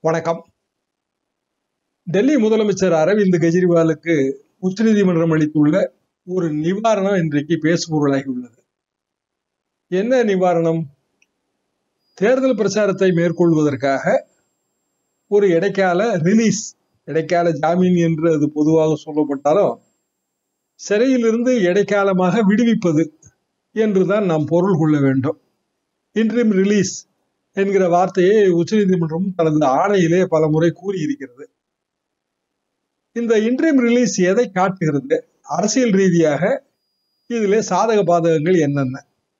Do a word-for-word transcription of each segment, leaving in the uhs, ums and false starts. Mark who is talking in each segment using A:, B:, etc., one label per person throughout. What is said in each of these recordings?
A: வணக்கம். டெல்லி முதலமைச்சர் அரவிந்த் கெஜ்ரிவாலுக்கு உச்சநீதிமன்றம் அளித்துள்ள ஒரு நிவாரணம் இன்றைக்கு பேசுபொருளாகி உள்ளது. என்ன நிவாரணம்? தேர்தல் பிரச்சாரத்தை மேற்கொள்வதற்காக ஒரு இடைக்கால ரிலீஸ், இடைக்கால ஜாமீன் என்று அது பொதுவாக சொல்லப்பட்டாலும் சிறையிலிருந்து இடைக்காலமாக விடுவிப்பது என்றுதான் நாம் பொருள் கொள்ள வேண்டும். இன்ட்ரிம் ரிலீஸ் என்கிற வார்த்தையை உச்சநீதிமன்றம் தனது ஆணையிலே பல முறை கூறியிருக்கிறது. இந்த இன்ட்ரிம் ரிலீஸ் எதை காட்டுகிறது? அரசியல் ரீதியாக இதிலே சாதக பாதகங்கள் என்னென்ன?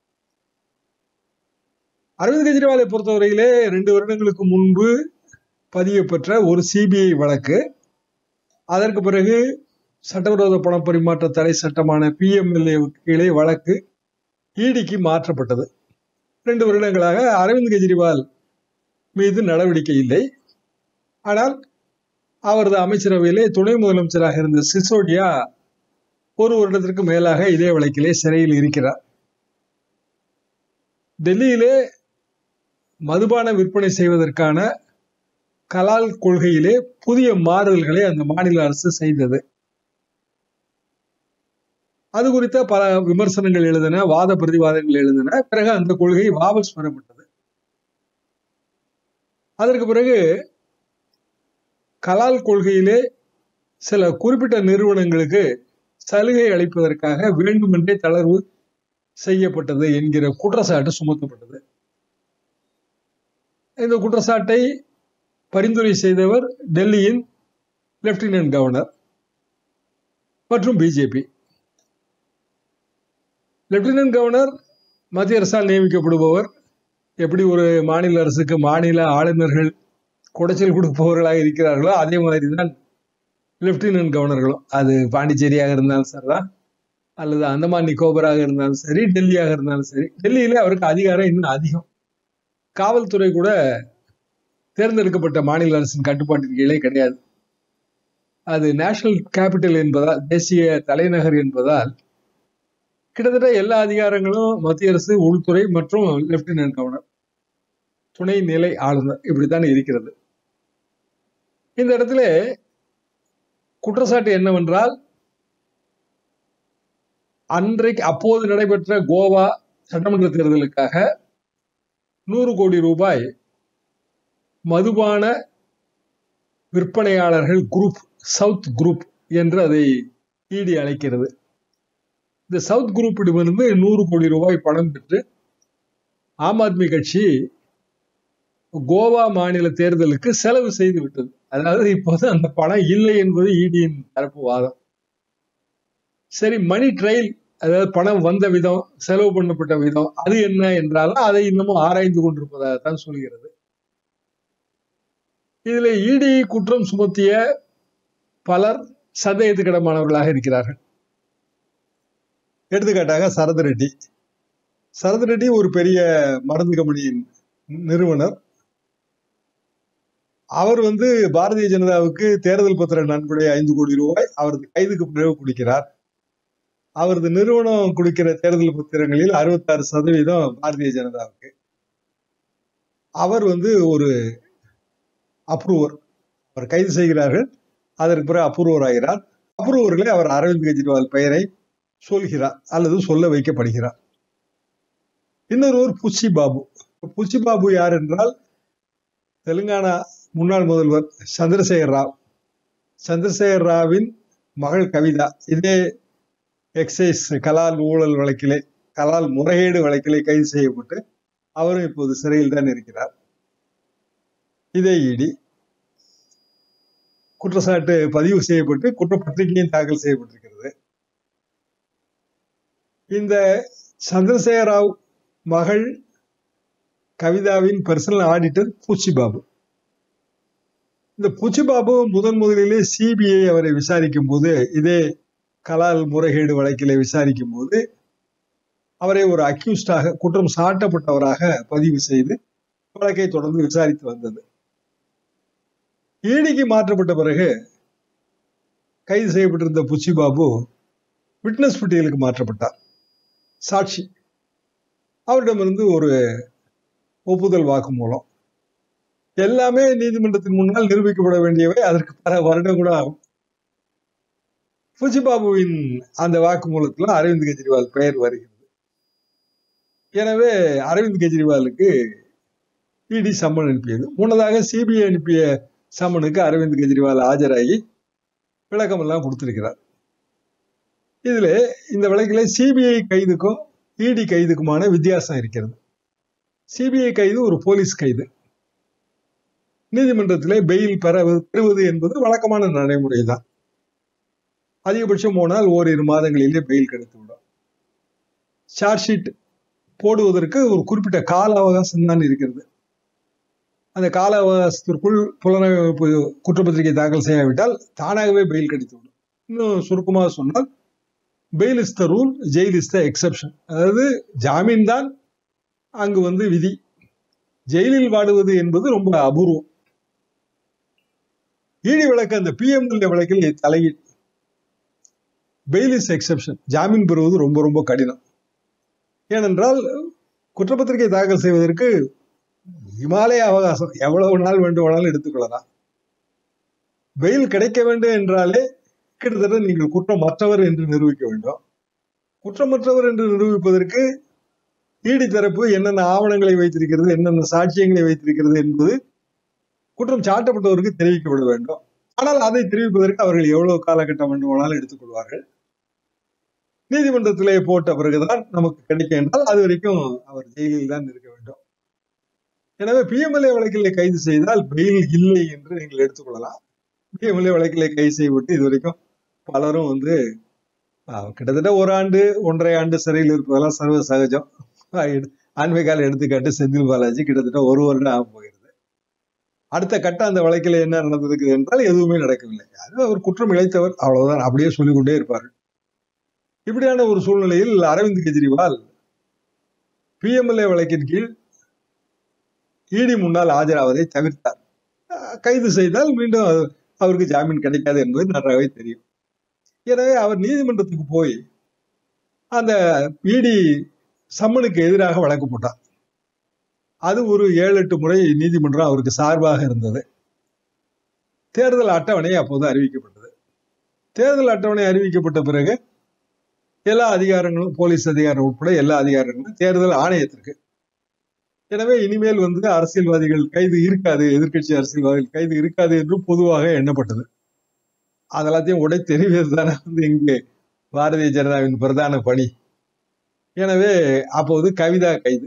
A: அரவிந்த் கெஜ்ரிவாலை பொறுத்தவரையிலே ரெண்டு வருடங்களுக்கு முன்பு பதியப்பெற்ற ஒரு சிபிஐ வழக்கு, அதற்கு பிறகு சட்டவிரோத பண பரிமாற்ற தடை சட்டமான பிஎம்எல்ஏ கீழே வழக்கு இடிக்கு மாற்றப்பட்டது. ரெண்டு வருடங்களாக அரவிந்த் கெஜ்ரிவால் மீது நடவடிக்கை இல்லை. ஆனால் அவரது அமைச்சரவையிலே துணை முதலமைச்சராக இருந்த சிசோடியா ஒரு வருடத்திற்கு மேலாக இதே வழக்கிலே சிறையில் இருக்கிறார். டெல்லியிலே மதுபான விற்பனை செய்வதற்கான கலால் கொள்கையிலே புதிய மாறுதல்களை அந்த மாநில அரசு செய்தது. அது குறித்த பல விமர்சனங்கள் எழுதின, வாத பிரதிவாதங்கள் எழுதின. பிறகு அந்த கொள்கை வாபஸ் பெறப்பட்டது. அதற்கு பிறகு கலால் கொள்கையிலே சில குறிப்பிட்ட நிறுவனங்களுக்கு சலுகை அளிப்பதற்காக வேண்டுமென்றே தளர்வு செய்யப்பட்டது என்கிற குற்றச்சாட்டு சுமத்தப்பட்டது. இந்த குற்றச்சாட்டை பரிந்துரை செய்தவர் டெல்லியின் லெப்டினன்ட் கவர்னர் மற்றும் பிஜேபி. லெப்டினன்ட் கவர்னர் மத்திய அரசால் நியமிக்கப்படுபவர். எப்படி ஒரு மாநில அரசுக்கு மாநில ஆளுநர்கள் குடைச்சல் கொடுப்பவர்களாக இருக்கிறார்களோ அதே மாதிரி தான் லெப்டினன்ட் கவர்னர்களும். அது பாண்டிச்சேரியாக இருந்தாலும் சரிதான், அல்லது அந்தமான் நிக்கோபராக இருந்தாலும் சரி, டெல்லியாக இருந்தாலும் சரி. டெல்லியிலே அவருக்கு அதிகாரம் இன்னும் அதிகம். காவல்துறை கூட தேர்ந்தெடுக்கப்பட்ட மாநில அரசின் கட்டுப்பாட்டின் கீழே கிடையாது. அது நேஷனல் கேபிட்டல் என்பதால், தேசிய தலைநகர் என்பதால் கிட்டத்தட்ட எல்லா அதிகாரங்களும் மத்திய அரசு, உள்துறை மற்றும் லெப்டினன்ட் கவர்னர், துணை நிலை ஆளுநர், இப்படித்தான் இருக்கிறது. இந்த இடத்துல குற்றச்சாட்டு என்னவென்றால், அன்றைக்கு அப்போது நடைபெற்ற கோவா சட்டமன்ற தேர்தலுக்காக நூறு கோடி ரூபாய் மதுபான விற்பனையாளர்கள் குரூப், சவுத் குரூப் என்று அதை இடி அழைக்கிறது. இந்த சவுத் குரூப்பிடமிருந்து நூறு கோடி ரூபாய் பணம் பெற்று ஆம் ஆத்மி கட்சி கோவா மாநில தேர்தலுக்கு செலவு செய்து விட்டது. அதாவது இப்போது அந்த பணம் இல்லை என்பது இடியின் தரப்பு வாதம். சரி, மணி ட்ரையல், அதாவது பணம் வந்த விதம், செலவு பண்ணப்பட்ட விதம், அது என்ன என்றாலும் அதை இன்னமும் ஆராய்ந்து கொண்டிருப்பதாகத்தான் சொல்கிறது. இதுல இடி குற்றம் சுமத்திய பலர் சந்தேகத்துக்கிடமானவர்களாக இருக்கிறார்கள். எடுத்துக்காட்டாக சரத் ரெட்டி. சரத் ரெட்டி ஒரு பெரிய மருந்து கம்பெனியின் நிறுவனர். அவர் வந்து பாரதிய ஜனதாவுக்கு தேர்தல் பத்திர நன்கொடை ஐந்து கோடி ரூபாய் அவரது கைதுக்கு பிறகு கொடுக்கிறார். அவரது நிறுவனம் கொடுக்கிற தேர்தல் பத்திரங்களில் அறுபத்தி ஆறு சதவீதம் பாரதிய ஜனதாவுக்கு. அவர் வந்து ஒரு அப்ரூவர். அவர் கைது செய்கிறார்கள். அதற்கு பிறகு அப்ரூவர் ஆகிறார். அப்ரூவர்களே அவர் அரவிந்த் கெஜ்ரிவால் பெயரை சொல்கிறார் அல்லது சொல்ல வைக்கப்படுகிறார். இன்னொருவர் புச்சி பாபு. புச்சி பாபு யார் என்றால், தெலுங்கானா முன்னாள் முதல்வர் சந்திரசேகர் ராவ். சந்திரசேகர் ராவின் மகள் கவிதா இதே எக்ஸைஸ் கலால் ஊழல் வழக்கிலே, கலால் முறைகேடு வழக்கிலே கைது செய்யப்பட்டு அவரும் இப்போது சிறையில் தான் இருக்கிறார். இதே இடி குற்றச்சாட்டு பதிவு செய்யப்பட்டு குற்றப்பத்திரிகையும் தாக்கல் செய்யப்பட்டிருக்கிறது. இந்த சந்திரசேகர் ராவ் மகள் கவிதாவின் பர்சனல் ஆடிட்டர் பூச்சி பாபு. இந்த பூச்சி பாபு முதன் முதலிலே சிபிஐ அவரை விசாரிக்கும் போது, இதே கலால் முறைகேடு வழக்கிலே விசாரிக்கும் போது அவரை ஒரு அக்யூஸ்டாக, குற்றம் சாட்டப்பட்டவராக பதிவு செய்து வழக்கை தொடர்ந்து விசாரித்து வந்தது. ஈடிக்கு மாற்றப்பட்ட பிறகு கைது செய்யப்பட்டிருந்த புச்சி பாபு விட்னஸ் பட்டியலுக்கு மாற்றப்பட்டார். சாட்சி. அவரிடமிருந்து ஒரு ஒப்புதல் வாக்குமூலம். எல்லாமே நீதிமன்றத்தின் முன்னால் நிரூபிக்கப்பட வேண்டியவை. அதற்கு பல வருடம் கூட ஆகும். புஜிபாபுவின் அந்த வாக்குமூலத்தில் அரவிந்த் கெஜ்ரிவால் பெயர் வருகிறது. எனவே அரவிந்த் கெஜ்ரிவாலுக்கு இடி சம்மன் அனுப்பியது. முன்னதாக சிபிஐ அனுப்பிய சம்மனுக்கு அரவிந்த் கெஜ்ரிவால் ஆஜராகி விளக்கம் எல்லாம் கொடுத்திருக்கிறார். இதுல இந்த வழக்கில் சிபிஐ கைதுக்கும் இடி கைதுக்குமான வித்தியாசம் இருக்கிறது. சிபிஐ கைது ஒரு போலீஸ் கைது. நீதிமன்றத்திலே பெயில் பெற பெறுவது என்பது வழக்கமான நடைமுறை தான். அதிகபட்சம் போனால் ஓரிரு மாதங்களிலே பெயில் கிடைத்துவிடும். சார்ஜ் ஷீட் போடுவதற்கு ஒரு குறிப்பிட்ட கால அவகாசம் தான் இருக்கிறது. அந்த கால அவகாசத்திற்குள் புலனாய்வு குற்றப்பத்திரிகை தாக்கல் செய்யாவிட்டால் தானாகவே பெயில் கிடைத்துவிடும். இன்னும் சுருக்கமாக சொன்னால், bail is the rule, jail is the exception. அதாவது ஜாமீன் தான் அங்கு வந்து விதி. ஜெயிலில் வாடுவது என்பது ரொம்ப அபூர்வம். ஈடி வழக்கு அந்த பிஎம்எல்ஏ வழக்கில் தலையீடு. Bail is exception. ஜாமீன் பெறுவது ரொம்ப ரொம்ப கடினம். ஏனென்றால் குற்றப்பத்திரிகை தாக்கல் செய்வதற்கு இமாலய அவகாசம் எவ்வளவு நாள் வேண்டுமானாலும் எடுத்துக்கொள்ளலாம். பெயில் கிடைக்க வேண்டும் என்றாலே கிட்டத்தட்ட நீங்கள் குற்றமற்றவர் என்று நிரூபிக்க வேண்டும். குற்றமற்றவர் என்று நிரூபிப்பதற்கு ஈடி தரப்பு என்னென்ன ஆவணங்களை வைத்திருக்கிறது, என்னென்ன சாட்சியங்களை வைத்திருக்கிறது என்பது குற்றம் சாட்டப்பட்டவருக்கு தெரிவிக்கப்பட வேண்டும். ஆனால் அதை தெரிவிப்பதற்கு அவர்கள் எவ்வளவு காலகட்டம் வேண்டுமானாலும் எடுத்துக்கொள்வார்கள். நீதிமன்றத்திலே போட்ட பிறகுதான் நமக்கு கிடைக்கும் என்றால் அது வரைக்கும் அவர் ஜெயிலில் தான் இருக்க வேண்டும். எனவே பிஎம்எல்ஏ வழக்கிலே கைது செய்தால் பெயில் இல்லை என்று நீங்கள் எடுத்துக்கொள்ளலாம். பிஎம்எல்ஏ வழக்கிலே கைது செய்யப்பட்டு இதுவரைக்கும் பலரும் வந்து கிட்டத்தட்ட ஒரு ஆண்டு ஒன்றரை ஆண்டு சிறையில் இருப்பதெல்லாம் சர்வ சகஜம். ஆன்மீகால எடுத்துக்காட்டு செந்தில் பாலாஜி கிட்டத்தட்ட ஒரு வருடம் ஆக போகிறது. அடுத்த கட்ட அந்த வழக்கில் என்ன நடந்திருக்குது என்றால் எதுவுமே நடக்கவில்லை. அது அவர் குற்றம் இழைத்தவர், அவ்வளவுதான், அப்படியே சொல்லிக்கொண்டே இருப்பார்கள். இப்படியான ஒரு சூழ்நிலையில் அரவிந்த் கெஜ்ரிவால் பிஎம்எல்ஏ வழக்கின் கீழ் ஈடி முன்னால் ஆஜராவதை தவிர்த்தார். கைது செய்தால் மீண்டும் அவருக்கு ஜாமீன் கிடைக்காது என்பது நன்றாகவே தெரியும். எனவே அவர் நீதிமன்றத்துக்கு போய் அந்த ஈடி சம்மனுக்கு எதிராக வழக்கு போட்டார். அது ஒரு ஏழு எட்டு முறை நீதிமன்றம் அவருக்கு சார்பாக இருந்தது. தேர்தல் அட்டவணை அப்போது அறிவிக்கப்பட்டது. தேர்தல் அட்டவணை அறிவிக்கப்பட்ட பிறகு எல்லா அதிகாரங்களும், போலீஸ் அதிகாரம் உட்பட எல்லா அதிகாரங்களும் தேர்தல் ஆணையத்திற்கு. எனவே இனிமேல் வந்து அரசியல்வாதிகள் கைது இருக்காது, எதிர்கட்சி அரசியல்வாதிகள் கைது இருக்காது என்று பொதுவாக எண்ணப்பட்டது. அதெல்லாத்தையும் உடை தெரிவது தானே வந்து இங்கே பாரதிய ஜனதாவின் பிரதான பணி. எனவே அப்போது கவிதா கைது.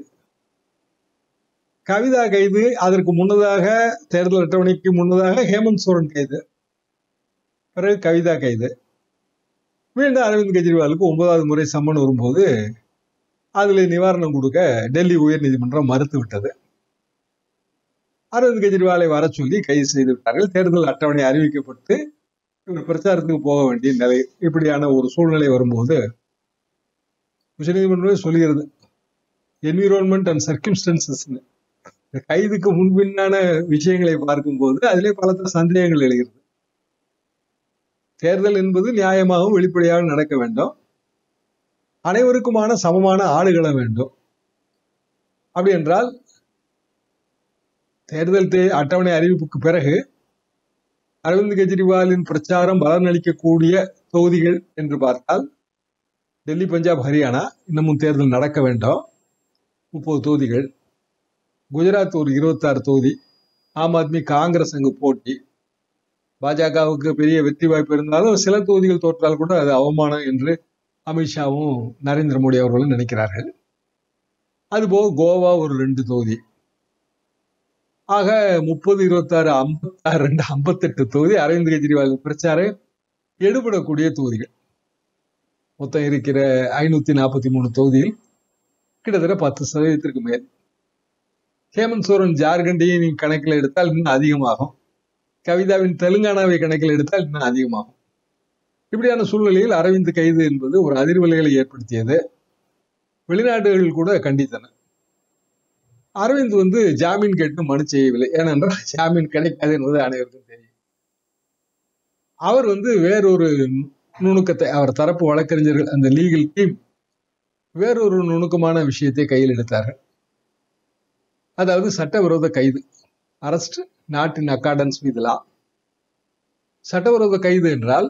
A: கவிதா கைது அதற்கு முன்னதாக, தேர்தல் அட்டவணைக்கு முன்னதாக ஹேமந்த் சோரன் கைது, பிறகு கவிதா கைது. மீண்டும் அரவிந்த் கெஜ்ரிவாலுக்கு ஒன்பதாவது முறை சம்மன் வரும்போது அதில் நிவாரணம் கொடுக்க டெல்லி உயர் நீதிமன்றம் மறுத்து விட்டது. அரவிந்த் கெஜ்ரிவாலை வர சொல்லி கைது செய்து விட்டார்கள். தேர்தல் அட்டவணை அறிவிக்கப்பட்டு இவர் பிரச்சாரத்துக்கு போக வேண்டிய நிலை. இப்படியான ஒரு சூழ்நிலை வரும்போது உச்சநீதிமன்றமே சொல்கிறது, என்விரான்மெண்ட் அண்ட் சர்க்கிம்ஸ்டன்சஸ், கைதுக்கு முன்பின்னான விஷயங்களை பார்க்கும்போது அதிலே பலத்த சந்தேகங்கள் எழுகிறது. தேர்தல் என்பது நியாயமாகவும் வெளிப்படையாக நடக்க வேண்டும். அனைவருக்குமான சமமான ஆளுகளை வேண்டும். அப்படி என்றால் தேர்தல் அட்டவணை அறிவிப்புக்கு பிறகு அரவிந்த் கெஜ்ரிவாலின் பிரச்சாரம் பலனளிக்கக்கூடிய தொகுதிகள் என்று பார்த்தால் டெல்லி, பஞ்சாப், ஹரியானா இன்னமும் தேர்தல் நடக்க வேண்டும், முப்பது தொகுதிகள். குஜராத் ஒரு இருபத்தி ஆறு தொகுதி. ஆம் ஆத்மி, காங்கிரஸ் அங்கு போட்டி. பாஜகவுக்கு பெரிய வெற்றி வாய்ப்பு இருந்தாலும் சில தொகுதிகள் தோற்றால் கூட அது அவமானம் என்று அமித்ஷாவும் நரேந்திர மோடி அவர்களும் நினைக்கிறார்கள். அதுபோக கோவா ஒரு ரெண்டு தொகுதி. ஆக முப்பது, இருபத்தி ஆறு, ஐம்பத்தி ஆறு, ரெண்டு ஐம்பத்தி எட்டு தொகுதி அரவிந்த் கெஜ்ரிவால் பிரச்சாரம் எடுபடக்கூடிய தொகுதிகள். மொத்தம் இருக்கிற ஐநூத்தி நாற்பத்தி மூணு தொகுதியில் கிட்டத்தட்ட பத்து சதவீதத்திற்கு மேல். ஹேமந்த் சோரன் ஜார்க்கண்டையும் நீ கணக்கில் எடுத்தால் இன்னும் அதிகமாகும். கவிதாவின் தெலுங்கானாவை கணக்கில் எடுத்தால் இன்னும் அதிகமாகும். இப்படியான சூழ்நிலையில் அரவிந்த் கைது என்பது ஒரு அதிர்வலைகளை ஏற்படுத்தியது. வெளிநாடுகள் கூட கண்டித்தன. அரவிந்த் வந்து ஜாமீன் கேட்டு மனு செய்யவில்லை. ஏனென்றால் ஜாமீன் கிடைக்காது என்பது அனைவருக்கும் தெரியும். அவர் வந்து வேறொரு நுணுக்கத்தை, அவர் தரப்பு வழக்கறிஞர்கள், அந்த லீகல் டீம் வேறொரு நுணுக்கமான விஷயத்தை கையில் எடுத்தார்கள். அதாவது சட்டவிரோத கைது. Arrest not in accordance with law. சட்டவிரோத கைது என்றால்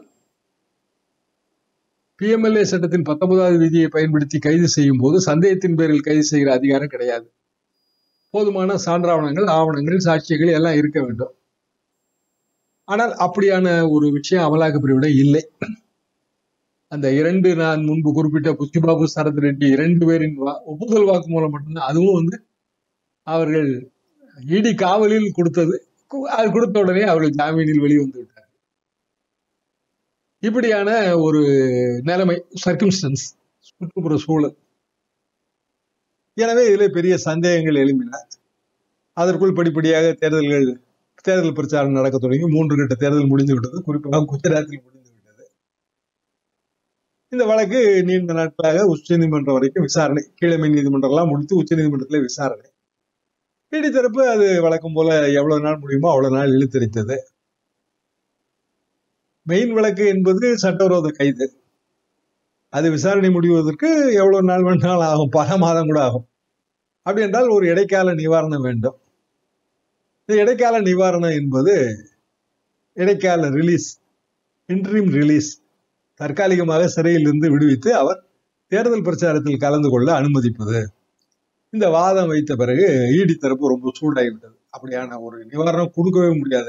A: பிஎம்எல்ஏ சட்டத்தின் பத்தொன்பதாவது விதியை பயன்படுத்தி கைது செய்யும் போது சந்தேகத்தின் பேரில் கைது செய்கிற அதிகாரம் கிடையாது. போதுமான சான்றாவணங்கள், ஆவணங்கள், சாட்சியங்கள் எல்லாம் இருக்க வேண்டும். ஆனால் அப்படியான ஒரு விஷயம் அமலாக்க பிரிவிடம் இல்லை. அந்த இரண்டு நான் முன்பு குறிப்பிட்ட புஷ்டிபாபு, சரத் ரெட்டி இரண்டு பேரின் ஒப்புதல் வாக்கு மூலம் மட்டும்தான். அதுவும் வந்து அவர்கள் இடி காவலில் கொடுத்தது. அது கொடுத்த உடனே அவர்கள் ஜாமீனில் வெளிவந்து விட்டார். இப்படியான ஒரு நிலைமை, சர்க்கம்ஸ்டன்ஸ், சுற்றுப்புற சூழல். எனவே இதில் பெரிய சந்தேகங்கள் எழும்பின. அதற்குள் படிப்படியாக தேர்தல்கள் தேர்தல் பிரச்சாரம் நடக்க தொடங்கி மூன்று கட்ட தேர்தல் முடிந்து விட்டது. குறிப்பாக குஜராத்தில் முடிந்து விட்டது. இந்த வழக்கு நீண்ட நாட்களாக உச்ச நீதிமன்றம் வரைக்கும் விசாரணை, கீழமை நீதிமன்றம் எல்லாம் முடித்து உச்ச நீதிமன்றத்தில் விசாரணை. இடி தரப்பு அது வழக்கம் போல எவ்வளவு நாள் முடியுமோ அவ்வளவு நாள் இழுத்தரித்தது. மெயின் வழக்கு என்பது சட்டவிரோத கைது. அது விசாரணை முடிவதற்கு எவ்வளவு நாள் வேணாலும் ஆகும், பல மாதம் கூட ஆகும். அப்படி என்றால் ஒரு இடைக்கால நிவாரணம் வேண்டும். இந்த இடைக்கால நிவாரணம் என்பது இடைக்கால ரிலீஸ், இன்ட்ரீம் ரிலீஸ், தற்காலிகமாக சிறையில் இருந்து விடுவித்து அவர் தேர்தல் பிரச்சாரத்தில் கலந்து கொள்ள அனுமதிப்பது. இந்த வாதம் வைத்த பிறகு ஈடி தரப்பு ரொம்ப சூடாகிவிட்டது. அப்படியான ஒரு நிவாரணம் கொடுக்கவே முடியாது.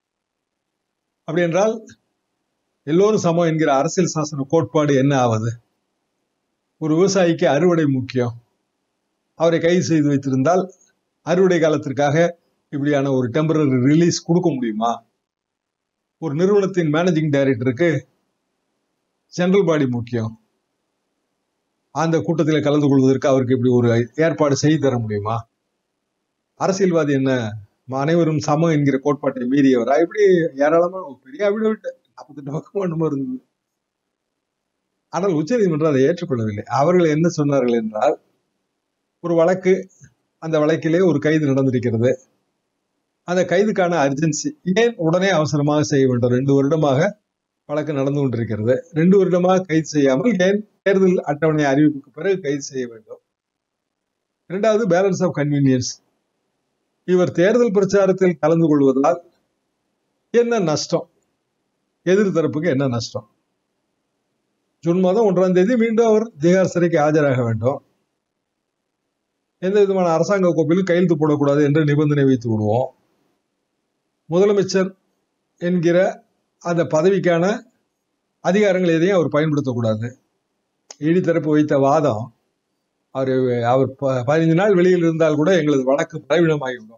A: அப்படி என்றால் எல்லோரும் சமம் என்கிற அரசியல் சாசன கோட்பாடு என்ன ஆவது? ஒரு விவசாயிக்கு அறுவடை முக்கியம். அவரை கைது செய்து வைத்திருந்தால் அறுவடை காலத்திற்காக இப்படியான ஒரு டெம்பரரி ரிலீஸ் கொடுக்க முடியுமா? ஒரு நிறுவனத்தின் மேனேஜிங் டைரக்டருக்கு ஜெனரல் பாடி முக்கியம். அந்த கூட்டத்தில் கலந்து கொள்வதற்கு அவருக்கு இப்படி ஒரு ஏற்பாடு செய்து தர முடியுமா? அரசியல்வாதி என்ன அனைவரும் சமம் என்கிற கோட்பாட்டை மீறியவரா? இப்படி ஏராளமான பெரிய அபிடவிட் நாற்பத்தெட்டு பக்கம் என்னமோ இருந்தது. ஆனால் உச்ச நீதிமன்றம் அதை ஏற்றுக்கொள்ளவில்லை. அவர்கள் என்ன சொன்னார்கள் என்றால், ஒரு வழக்கு, அந்த வழக்கிலே ஒரு கைது நடந்திருக்கிறது. அந்த கைதுக்கான அர்ஜென்சி ஏன் உடனே அவசரமாக செய்ய வேண்டும்? ரெண்டு வருடமாக வழக்கு நடந்து கொண்டிருக்கிறது. ரெண்டு வருடமாக கைது செய்யாமல் ஏன் தேர்தல் அட்டவணை அறிவிப்புக்கு பிறகு கைது செய்ய வேண்டும்? இரண்டாவது, பேலன்ஸ் ஆஃப் கன்வீனியன்ஸ். இவர் தேர்தல் பிரச்சாரத்தில் கலந்து கொள்வதால் என்ன நஷ்டம்? எதிர் தரப்புக்கு என்ன நஷ்டம்? ஜூன் மாதம் ஒன்றாம் தேதி மீண்டும் அவர் திகார் சிறைக்கு ஆஜராக வேண்டும். எந்த விதமான அரசாங்க கோப்பிலும் கையெழுத்து போடக்கூடாது என்று நிபந்தனை வைத்து விடுவோம். முதலமைச்சர் என்கிற அந்த பதவிக்கான அதிகாரங்கள் எதையும் அவர் பயன்படுத்தக்கூடாது. ஈடி தரப்பு வைத்த வாதம், அவர் அவர் பதினைந்து நாள் வெளியில் இருந்தால் கூட எங்களது வழக்கு பலவீனமாகிவிடும்.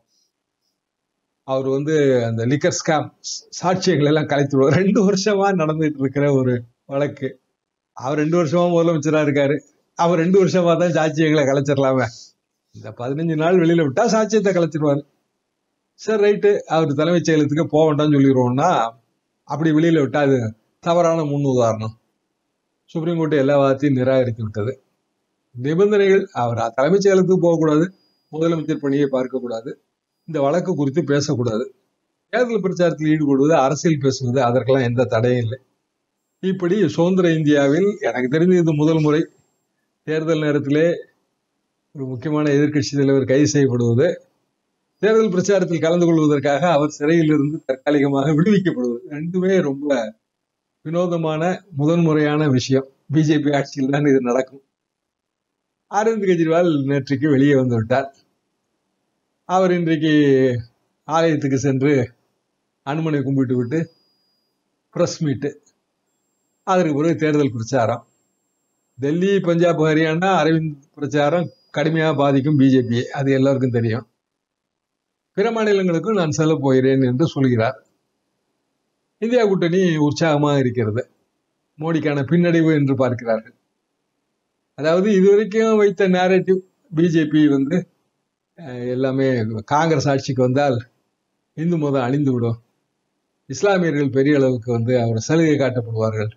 A: அவர் வந்து அந்த லிக்கர் ஸ்கேம் சாட்சியங்கள் எல்லாம் கலைத்து விடுவார். ரெண்டு வருஷமா நடந்துட்டு இருக்கிற ஒரு வழக்கு. அவர் ரெண்டு வருஷமா முதலமைச்சரா இருக்காரு. அவர் ரெண்டு வருஷமா தான் சாட்சியங்களை கலைச்சிடலாமே. இந்த பதினஞ்சு நாள் வெளியில விட்டா சாட்சியத்தை கலைச்சிருவாரு. சரி, ரைட்டு, அவர் தலைமைச் செயலகத்துக்கு போக வேண்டாம்னு சொல்லிடுவோம்னா, அப்படி வெளியில விட்டா அது தவறான முன் உதாரணம். சுப்ரீம் கோர்ட் எல்லா வாதத்தையும் நிராகரித்து விட்டது. நிபந்தனைகள், அவர் தலைமைச் செயலகத்துக்கு போகக்கூடாது, முதலமைச்சர் பணியை பார்க்கக்கூடாது, இந்த வழக்கு குறித்து பேசக்கூடாது, தேர்தல் பிரச்சாரத்தில் ஈடுபடுவது, அரசியல் பேசுவது, அதற்கெல்லாம் எந்த தடையும் இல்லை. இப்படி சுதந்திர இந்தியாவில் எனக்கு தெரிஞ்சு இது முதல் முறை தேர்தல் நேரத்திலே ஒரு முக்கியமான எதிர்கட்சி தலைவர் கைது செய்யப்படுவது, தேர்தல் பிரச்சாரத்தில் கலந்து கொள்வதற்காக அவர் சிறையில் இருந்து தற்காலிகமாக விடுவிக்கப்படுவது, ரெண்டுமே ரொம்ப வினோதமான முதன்முறையான விஷயம். பிஜேபி ஆட்சியில் தான் இது நடக்கும். அரவிந்த் கெஜ்ரிவால் நேற்றைக்கு வெளியே வந்து விட்டார். அவர் இன்றைக்கு ஆலயத்துக்கு சென்று அனுமனை கும்பிட்டு விட்டு பிரஸ் மீட்டு, அதற்கு பிறகு தேர்தல் பிரச்சாரம். டெல்லி, பஞ்சாப், ஹரியானா அரவிந்த் பிரச்சாரம் கடுமையாக பாதிக்கும் பிஜேபி, அது எல்லாருக்கும் தெரியும். பிற மாநிலங்களுக்கும் நான் செல்ல போகிறேன் என்று சொல்கிறார். இந்தியா கூட்டணி உற்சாகமாக இருக்கிறது. மோடிக்கான பின்னடைவு என்று பார்க்கிறார்கள். அதாவது இதுவரைக்கும் வைத்த நேரேட்டிவ், பிஜேபி வந்து எல்லாமே காங்கிரஸ் ஆட்சிக்கு வந்தால் இந்து மதம் அழிந்து விடும், இஸ்லாமியர்கள் பெரிய அளவுக்கு வந்து அவர் சலுகை காட்டப்படுவார்கள்,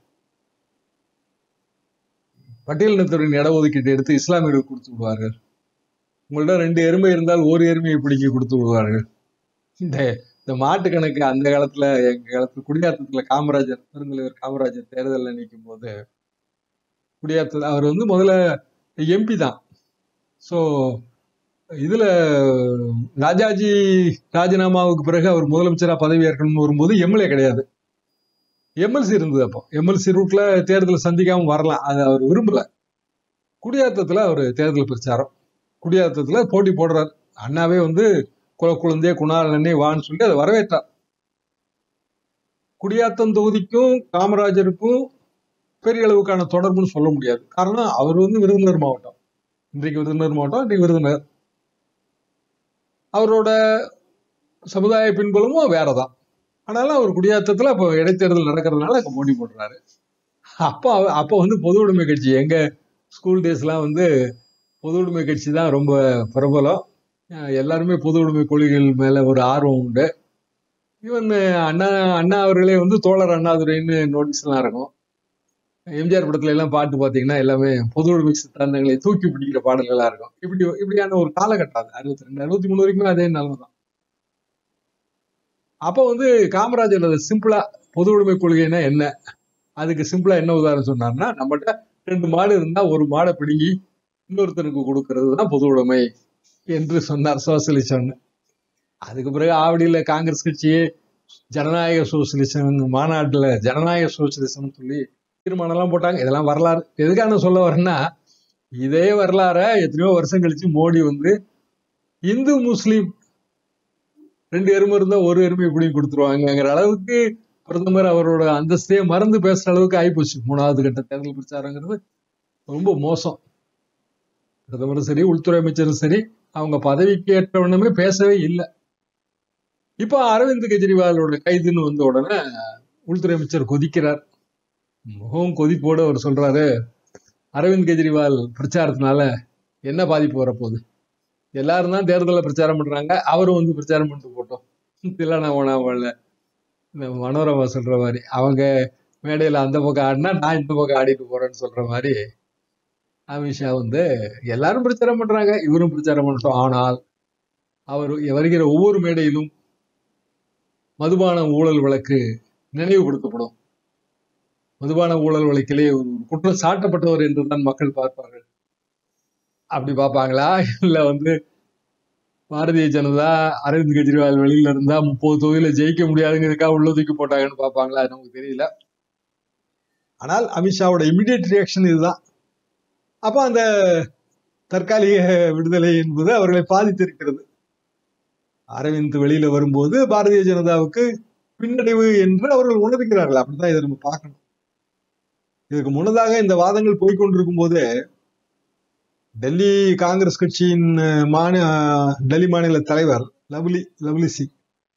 A: பட்டியலினத்துடன் இடஒதுக்கீட்டை எடுத்து இஸ்லாமியர்கள் கொடுத்து விடுவார்கள், உங்கள்ட்ட ரெண்டு எருமை இருந்தால் ஒரு எருமையை பிடிக்க கொடுத்து விடுவார்கள். இந்த இந்த மாட்டு கணக்கு அந்த காலத்துல, எங்க காலத்துல குடியாத்தத்துல காமராஜர், பெருந்தலைவர் காமராஜர் தேர்தலில் நிற்கும் போது, குடியாத்தத்தில் அவர் வந்து முதல்ல எம்பி தான். ஸோ இதுல ராஜாஜி ராஜினாமாவுக்கு பிறகு அவர் முதலமைச்சரா பதவி ஏற்கணும்னு வரும்போது எம்எல்ஏ கிடையாது, எம்எல்சி இருந்தது. அப்போ எம்எல்சி ரூட்ல தேர்தலை சந்திக்காம வரலாம், அது அவர் விரும்பல. குடியாத்தத்துல அவர் தேர்தல் பிரச்சாரம், குடியாத்தத்துல போட்டி போடுறார். அண்ணாவே வந்து குல குழந்தைய குணாலனே வான்னு சொல்லி அதை வரவேற்றார். குடியாத்தம் தொகுதிக்கும் காமராஜருக்கும் பெரிய அளவுக்கான தொடர்புன்னு சொல்ல முடியாது. காரணம் அவர் வந்து விருதுநகர் மாவட்டம், இன்றைக்கு விருதுநகர் மாவட்டம், இன்றைக்கு விருதுநகர். அவரோட சமுதாய பின்புலமும் வேறதான். ஆனாலும் அவர் குடியாத்தத்துல அப்போ இடைத்தேர்தல் நடக்கிறதுனால அங்க போட்டி போடுறாரு. அப்போ அப்போ வந்து பொது உடைமை கட்சி, எங்க ஸ்கூல் டேஸ்லாம் வந்து பொது உடைமை கட்சி தான் ரொம்ப பிரபலம். எல்லாருமே பொது உடைமை கொள்கைகள் மேல ஒரு ஆர்வம் உண்டு. ஈவன் அண்ணா அண்ணா அவர்களே வந்து தோழர் அண்ணாதுரைன்னு நோட்டீஸ் எல்லாம் இருக்கும். எம்ஜிஆர் படத்துல எல்லாம் பாட்டு பாத்தீங்கன்னா எல்லாமே பொது உடைமை சித்தாந்தங்களை தூக்கி பிடிக்கிற பாடல்களா இருக்கும். இப்படி இப்படியான ஒரு காலகட்டம் அது. அறுபத்தி ரெண்டு அறுபத்தி மூணு வரைக்குமே அதே நிலைமைதான். அப்போ வந்து காமராஜர் அதை சிம்பிளா பொது உடைமை கொள்கைன்னா என்ன, அதுக்கு சிம்பிளா என்ன உதாரணம் சொன்னார்னா, நம்மகிட்ட ரெண்டு மாடு இருந்தா ஒரு மாடை பிடுங்கி இன்னொருத்தனுக்கு கொடுக்கறது தான் பொது உடைமை என்று சொன்னார், சோசியலிசம்னு. அதுக்கு பிறகு ஆவடியில காங்கிரஸ் கட்சியே ஜனநாயக சோசியலிசம் மாநாட்டுல ஜனநாயக சோசியலிசம் சொல்லி தீர்மானம் எல்லாம் போட்டாங்க. இதெல்லாம் வரலாறு. எதுக்காக நான் சொல்ல வரேன்னா, இதே வரலாற எத்தனையோ வருஷம் கழிச்சு மோடி வந்து இந்து முஸ்லீம் ரெண்டு எருமை இருந்தா ஒரு எருமை எப்படியும் கொடுத்துருவாங்கிற அளவுக்கு பிரதமர் அவரோட அந்தஸ்தையே மறந்து பேசுற அளவுக்கு ஆயிப்போச்சு. மூணாவது கட்ட தேர்தல் பிரச்சாரங்கிறது ரொம்ப மோசம். பிரதமரும் சரி, உள்துறை அமைச்சரும் சரி, அவங்க பதவிக்கு ஏற்றவனமே பேசவே இல்லை. இப்ப அரவிந்த் கெஜ்ரிவாலோட கைதுன்னு வந்த உடனே உள்துறை அமைச்சர் கொதிக்கிறார். முகம் கொதிப்போடு அவர் சொல்றாரு, அரவிந்த் கெஜ்ரிவால் பிரச்சாரத்தினால என்ன பாதிப்பு வரப்போகுது, எல்லாரும் தான் தேர்தலில் பிரச்சாரம் பண்றாங்க, அவரும் வந்து பிரச்சாரம் பண்ணிட்டு போட்டோம். தில்லானா ஓனாமல்ல மனோரமா சொல்ற மாதிரி, அவங்க மேடையில அந்த பக்கம் ஆடினா நான் இந்த பக்கம் ஆடிட்டு போறேன்னு சொல்ற மாதிரி அமித்ஷா வந்து எல்லாரும் பிரச்சாரம் பண்றாங்க, இவரும் பிரச்சாரம் பண்ணிட்டோம். ஆனால் அவர் வருகிற ஒவ்வொரு மேடையிலும் மதுபான ஊழல் வழக்கு நினைவுபடுத்தப்படும். மதுபான ஊழல் வழக்கிலே ஒரு குற்றம் சாட்டப்பட்டவர் என்றுதான் மக்கள் பார்ப்பார்கள். அப்படி பார்ப்பாங்களா, இல்ல வந்து பாரதிய ஜனதா அரவிந்த் கெஜ்ரிவால் வெளியில இருந்தா முப்பது தொகுதியில ஜெயிக்க முடியாதுங்கிறதுக்காக உள்ள தூக்கி போட்டாங்கன்னு பார்ப்பாங்களா, அது நமக்கு தெரியல. ஆனால் அமித்ஷாவோட இமிடியேட் ரியாக்ஷன் இதுதான். அப்ப அந்த தற்காலிக விடுதலை என்பது அவர்களை பாதித்திருக்கிறது. அரவிந்த் வெளியில வரும்போது பாரதிய ஜனதாவுக்கு பின்னடைவு என்று அவர்கள் உணர்கிறார்கள். அப்படிதான் இதை நம்ம பார்க்கணும். இதுக்கு முன்னதாக இந்த வாதங்கள் போய்கொண்டிருக்கும் போது டெல்லி காங்கிரஸ் கட்சியின் மாநில டெல்லி மாநில தலைவர் லவ்லி லவ்லி சிங்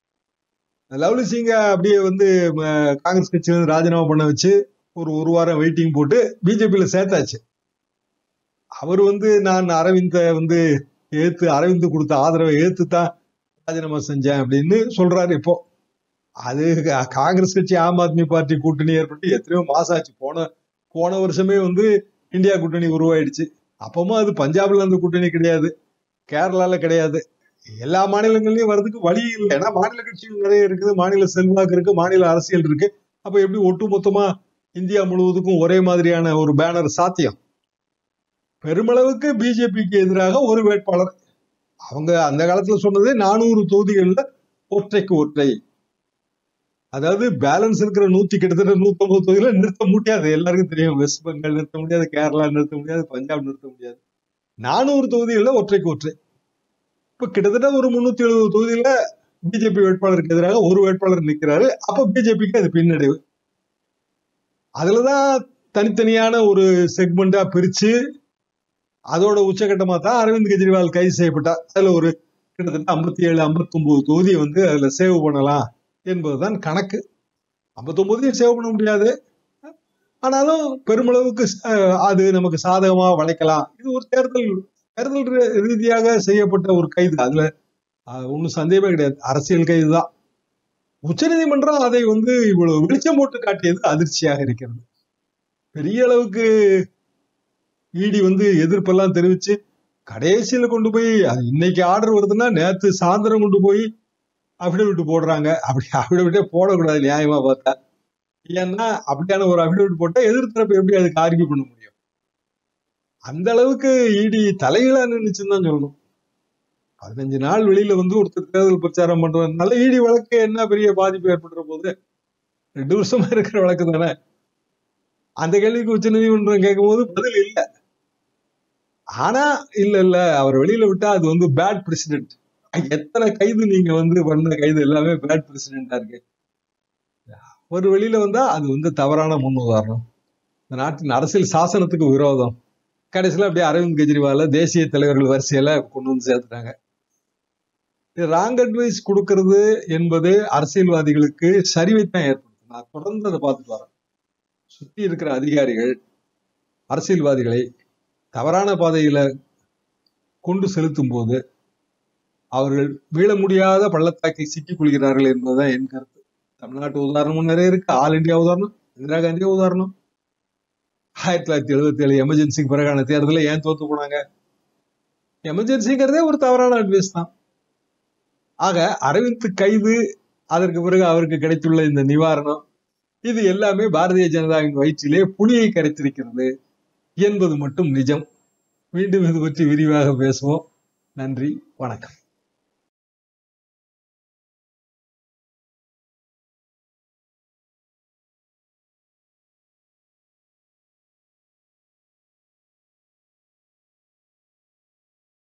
A: லவ்லி சிங்க அப்படியே வந்து காங்கிரஸ் கட்சியிலிருந்து ராஜினாமா பண்ண வச்சு ஒரு ஒரு வாரம் வெயிட்டிங் போட்டு பிஜேபியில சேர்த்தாச்சு. அவர் வந்து நான் அரவிந்த வந்து ஏத்து அரவிந்த் கொடுத்த ஆதரவை ஏத்து தான் ராஜினாமா செஞ்சேன் அப்படின்னு சொல்றாரு. இப்போ அது காங்கிரஸ் கட்சி ஆம் ஆத்மி பார்ட்டி கூட்டணி ஏற்பட்டு எத்தனையோ மாசம் ஆச்சு. போன போன வருஷமே வந்து இந்தியா கூட்டணி உருவாயிடுச்சு. அப்பவும் அது பஞ்சாப்ல அந்த கூட்டணி கிடையாது, கேரளால கிடையாது, எல்லா மாநிலங்கள்லயும் வர்றதுக்கு வழி இல்லை. ஏன்னா மாநில கட்சிகள் நிறைய இருக்குது, மாநில செல்வாக்கு இருக்கு, மாநில அரசியல் இருக்கு. அப்ப எப்படி ஒட்டு மொத்தமா இந்தியா முழுவதுக்கும் ஒரே மாதிரியான ஒரு பேனர் சாத்தியம்? பெருமளவுக்கு பிஜேபிக்கு எதிராக ஒரு வேட்பாளர். அவங்க அந்த காலத்துல சொன்னது நானூறு தொகுதிகள்ல ஒற்றைக்கு ஒற்றை, அதாவது பேலன்ஸ் இருக்கிற நூத்தி கிட்டத்தட்ட நூத்தி ஐம்பது தொகுதியில நிறுத்த முடியாது. எல்லாருக்கும் தெரியும், வெஸ்ட் பெங்கால் நிறுத்த முடியாது, கேரளா நிறுத்த முடியாது, பஞ்சாப் நிறுத்த முடியாது. நானூறு தொகுதிகள்ல ஒற்றைக்கு ஒற்றை. இப்ப கிட்டத்தட்ட ஒரு முன்னூத்தி எழுபது தொகுதியில பிஜேபி வேட்பாளருக்கு எதிராக ஒரு வேட்பாளர் நிற்கிறாரு. அப்ப பிஜேபிக்கு அது பின்னடைவு. அதுலதான் தனித்தனியான ஒரு செக்மெண்டா பிரிச்சு அதோட உச்சகட்டமா தான் அரவிந்த் கெஜ்ரிவால் கைது செய்யப்பட்டார். அதுல ஒரு கிட்டத்தட்ட ஐம்பத்தி ஏழு ஐம்பத்தி ஒன்பது தொகுதியை வந்து அதுல சேவ் பண்ணலாம் என்பதுதான் கணக்கு. ஐம்பத்தி ஒன்பதையும் சேவ் பண்ண முடியாது, ஆனாலும் பெருமளவுக்கு அது நமக்கு சாதகமா வளைக்கலாம். இது ஒரு தேர்தல் தேர்தல் ரீதியாக செய்யப்பட்ட ஒரு கைது, அதுல ஒன்னும் சந்தேகமே கிடையாது, அரசியல் கைதுதான். உச்ச நீதிமன்றம் அதை வந்து இவ்வளவு வெளிச்சம் போட்டு காட்டியது அதிர்ச்சியாக இருக்கிறது. பெரிய அளவுக்கு இடி வந்து எதிர்ப்பெல்லாம் தெரிவிச்சு கடைசியில கொண்டு போய் இன்னைக்கு ஆர்டர் வருதுன்னா நேத்து சாயந்தரம் கொண்டு போய் அபிடவிட் போடுறாங்க. அப்படி அபிடவிட்டே போடக்கூடாது நியாயமா பார்த்தா. ஏன்னா அப்படியான ஒரு அபிடவிட் போட்டா எதிர்த்தரப்பு எப்படி அதுக்கு ஆர்கியூ பண்ண முடியும்? அந்த அளவுக்கு இடி தலைகளா நின்றுச்சுன்னு தான் சொல்லணும். பதினஞ்சு நாள் வெளியில வந்து ஒருத்தர் தேர்தல் பிரச்சாரம் பண்றதுனால ஈடி வழக்கு என்ன பெரிய பாதிப்பு ஏற்படுற போது? ரெண்டு வருஷமா இருக்கிற வழக்கு தானே. அந்த கேள்விக்கு உச்ச நீதிமன்றம் கேட்கும் போது பதில் இல்ல. ஆனா இல்ல இல்ல அவர் வெளியில விட்டா அது வந்து பேட் பிரசிடென்ட். எத்தனை கைது நீங்க வந்து பண்ண கைது எல்லாமே பேட் பிரசிடென்டா இருக்கு. ஒரு வெளியில வந்தா அது வந்து தவறான முன் உதாரணம். இந்த நாட்டின் அரசியல் சாசனத்துக்கு விரோதம். கடைசியில அப்படியே அரவிந்த் கெஜ்ரிவால தேசிய தலைவர்கள் வரிசையில கொண்டு வந்து சேர்த்துட்டாங்க. ராங் அட்வைஸ் கொடுக்கறது என்பது அரசியல்வாதிகளுக்கு சரிவைத்தான் ஏற்படுத்தும். நான் தொடர்ந்து அதை பார்த்துட்டு வரேன். சுற்றி இருக்கிற அதிகாரிகள் அரசியல்வாதிகளை தவறான பாதையில கொண்டு செலுத்தும் போது அவர்கள் மீள முடியாத பள்ளத்தாக்கில் சிக்கிக் கொள்கிறார்கள் என்பதுதான் என் கருத்து. தமிழ்நாட்டு உதாரணமும் நிறைய இருக்கு. ஆல் இந்தியா உதாரணம், இந்திரா காந்தி உதாரணம். ஆயிரத்தி தொள்ளாயிரத்தி எழுபத்தி ஏழு எமர்ஜென்சிக்கு பிறகான தேர்தலில் ஏன் தோத்து போனாங்க? எமர்ஜென்சிங்கிறதே ஒரு தவறான அட்வைஸ் தான். ஆக அரவிந்த் கைது, அதற்கு பிறகு அவருக்கு கிடைத்துள்ள இந்த நிவாரணம், இது எல்லாமே பாரதிய ஜனதாவின் வயிற்றிலே புலியை கரைத்திருக்கிறது என்பது மட்டும் நிஜம். மீண்டும் இது பற்றி விரிவாக பேசுவோம். நன்றி, வணக்கம்.